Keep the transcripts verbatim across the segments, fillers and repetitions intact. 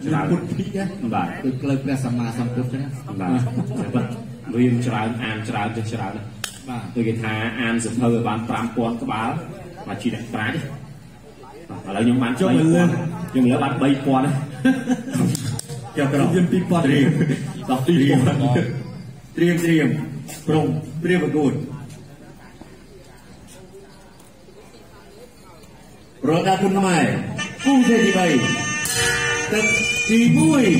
chả cút phí á bà từ lời pra sama sam cút đấy bà riêng chả an chả cho chả bà từ cái thà an sập hơi bàn tam quan các báo mà chỉ đặt trái ở đây nhóm bán cho mình luôn nhưng mà bán bay quan đấy cho cái viên pin quan riêng đọc riêng riêng riêng cùng riêng và cột rồi đã cùng mày cùng chơi gì vậy tất kỳ vui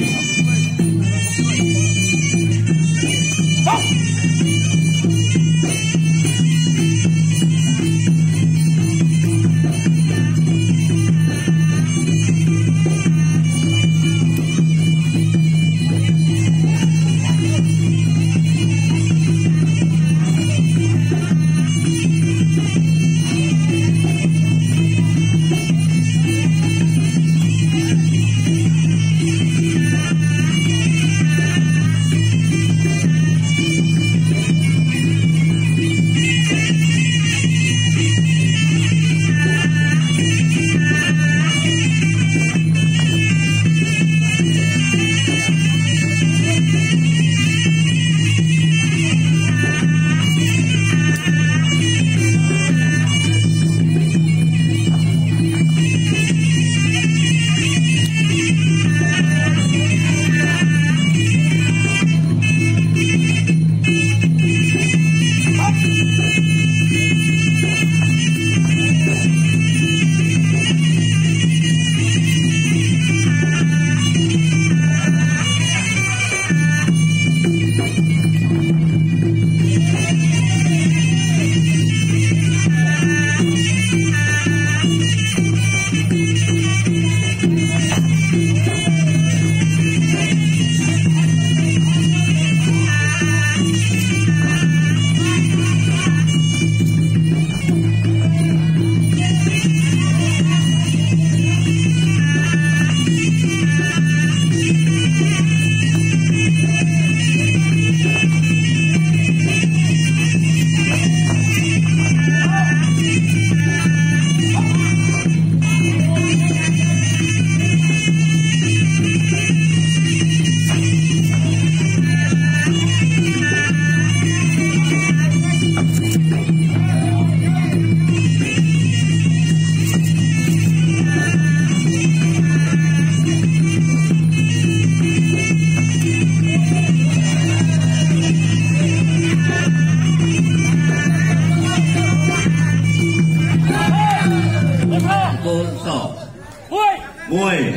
mười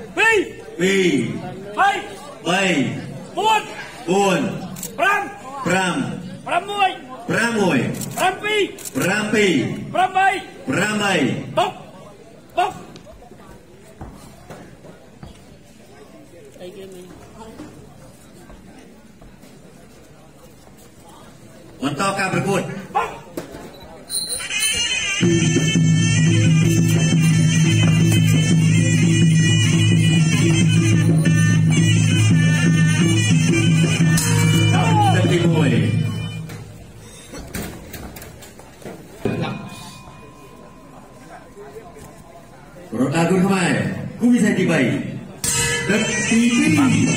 pi pi bay bay buồn buồn pram pram pram mười pram mười pram pi pram pi pram bay pram bay bốc bốc untukการประกวดRoda gun kemai, ku bisa tibai. Dan tibi.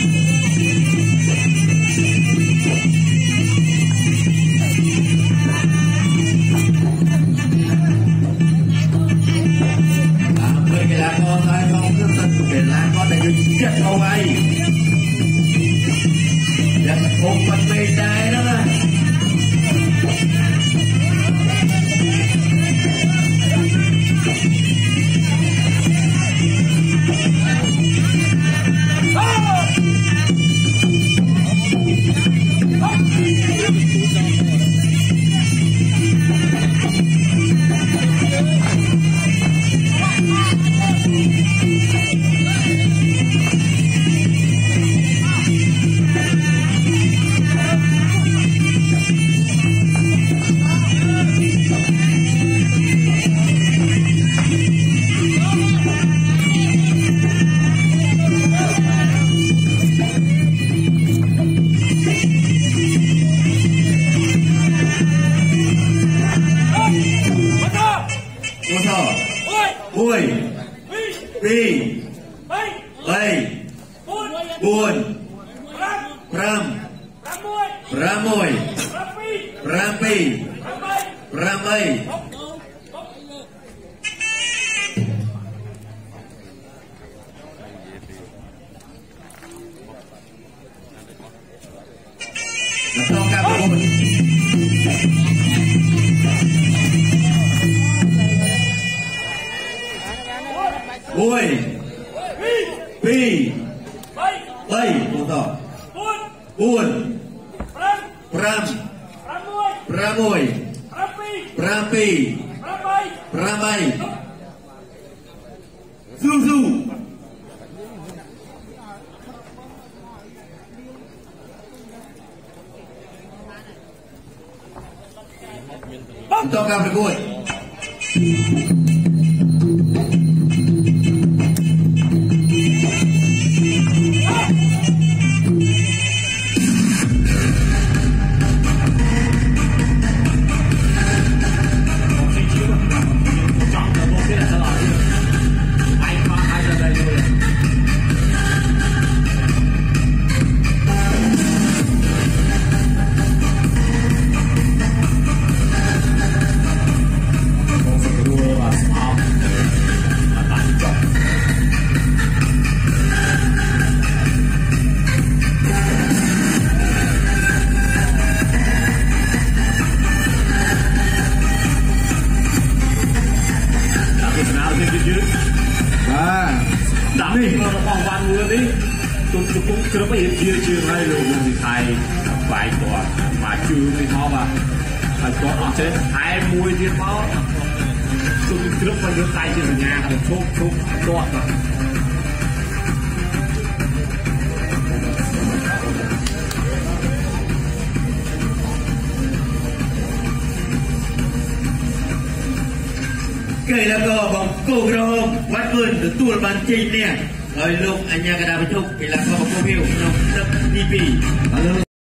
Apa kita kau saya mau kita kita kau dah jujur kau bayi. Dan open beda dah. Oh! buồn ram ramoi rampi ramai Nông ca bộ Bùi Pi Tây Bộ tỏ Buồn Pram Pramoi Prampi Pramai Du Du Untuk kami berikut. Đã đi mà vòng vòng luôn đi tôi cũng chưa có hiện chia chia hay rồi thì thầy vài quả mà chưa thì họ mà phải có ở trên hai mươi thiên máu tôi trước qua nước tay trên nhà thì chốt chốt đoạn rồi kể là cờ bóng cổ rô quát vườn được tuột bàn trên nè rồi lúc anh nhà cái đá với thúc kể là cờ bóng cổ phiêu nông nấp đi bì